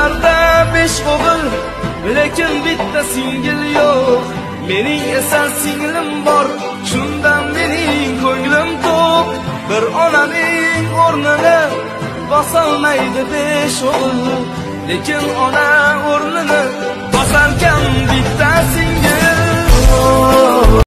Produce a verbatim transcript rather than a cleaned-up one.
Onalarda besh o'g'il, lekin bitta singil yo'q. Mening esa singlim bor, shundan mening ko'nglim to'q. Bir onaning o'rnini bosolmaydi besh o'g'il, lekin ona o'rnini bosarkan